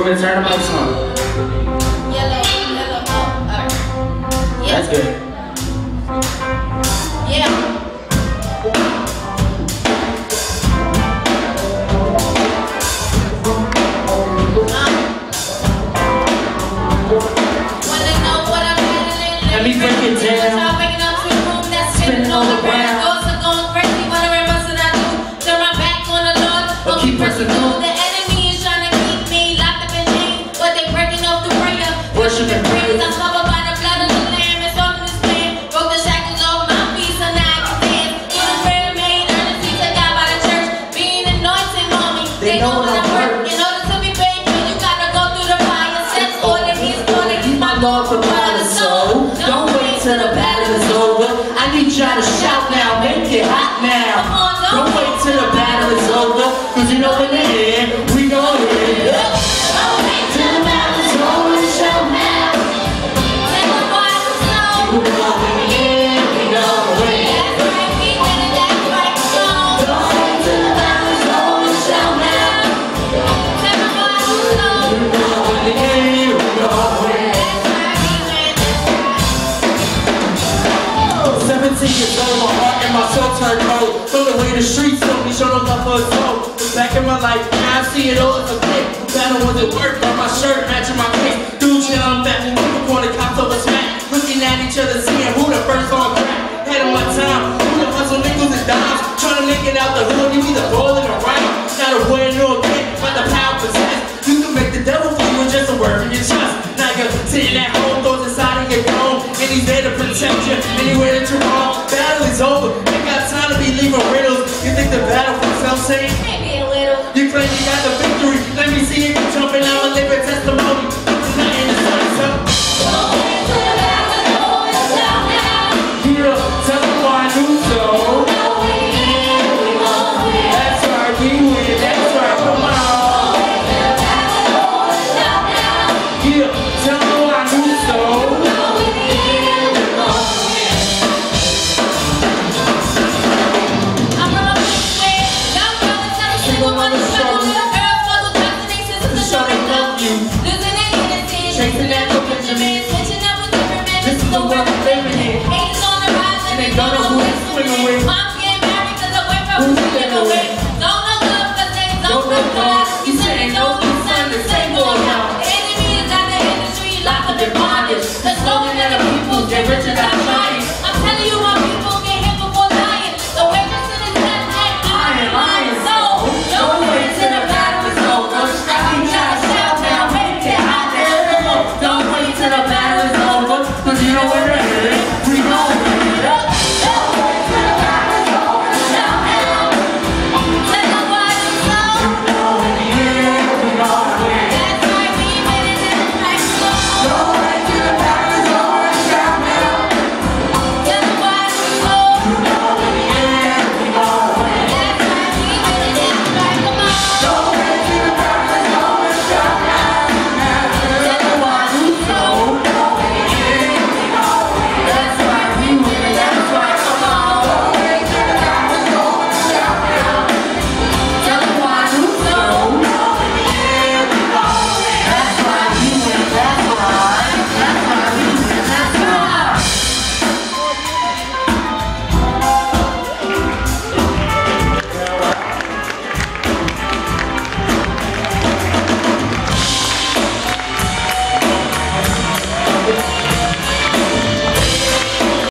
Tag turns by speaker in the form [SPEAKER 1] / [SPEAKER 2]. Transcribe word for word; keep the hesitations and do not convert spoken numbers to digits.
[SPEAKER 1] gonna turn the mics on.
[SPEAKER 2] Yellow, yellow, oh, alright. Yeah.
[SPEAKER 1] That's good.
[SPEAKER 2] Yeah.
[SPEAKER 1] Let me break it down. Spinning all around.
[SPEAKER 2] Thoughts are going crazy. Wondering what should I do? Turn my back on the Lord or keep pressing through. The enemy is trying to keep me locked up in chains, but they breaking off the prayer. Worship and praise. I'm covered by the blood of the Lamb. It's all in His plan. Broke the shackles off my feet, so now I can stand. Get a prayer made, earnestly to God by the church. Being anointed on me. They know what I'm worth. In order to be paid, you gotta go through the fire steps. Order He's gonna keep my Lord from body and soul. Don't wait till the battle is over. I need y'all to shout now, make it hot now. Don't wait till the battle is over, cause you know in the end, we gon' win. Don't wait till the battle is over, shout now. Take my voice and soul. We gon' win, we gon' win. That's right, we win it, that's right, we gon' win. Don't wait till the battle is over, shout now. Take my voice and soul. We gon' win, we gon' win. seventeen years old, my heart and my soul turned cold. Throw away the streets, told me show no love for a soul. Look back in my life, now I see it all as a clip. Battle wasn't work, but my shirt matching my face. Dudes yelling back, people corner cops over smack. Looking at each other, seeing who the first on crack. Had of my time, who the hustle nickels and dimes. Trying to make it out the hood, you either ballin' or right. Not a win nor a kick, but the power possessed. You can make the devil for you with just a word from your chest. Now you're sitting at home, throws inside of your dome. And he's there to protect you anywhere that you're wrong. Battle is over, ain't got time to be leaving riddles. You think the battle for self-same? Maybe a little.
[SPEAKER 1] You claim you got the